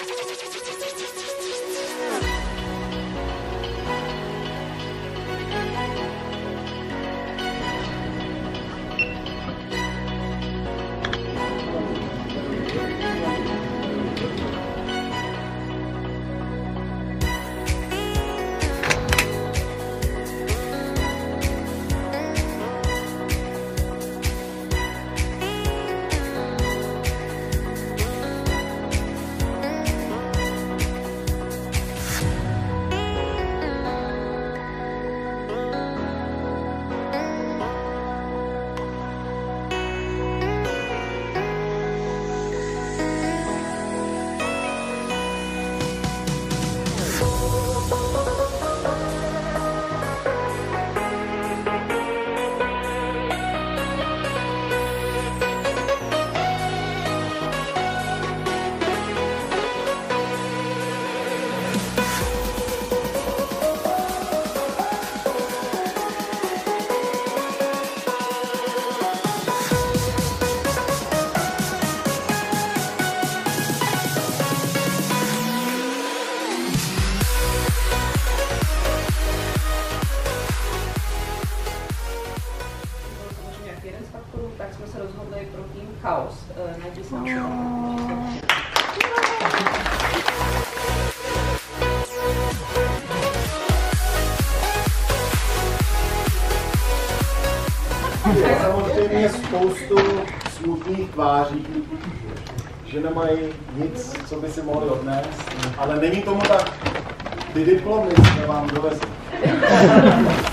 Jeden z faktorů, tak jsme se rozhodli pro tým Chaos. Najdi se Je samozřejmě spoustu smutných tváří, že nemají nic, co by si mohli odnést, ale není tomu tak. Ty diplomy jsme vám dovezli.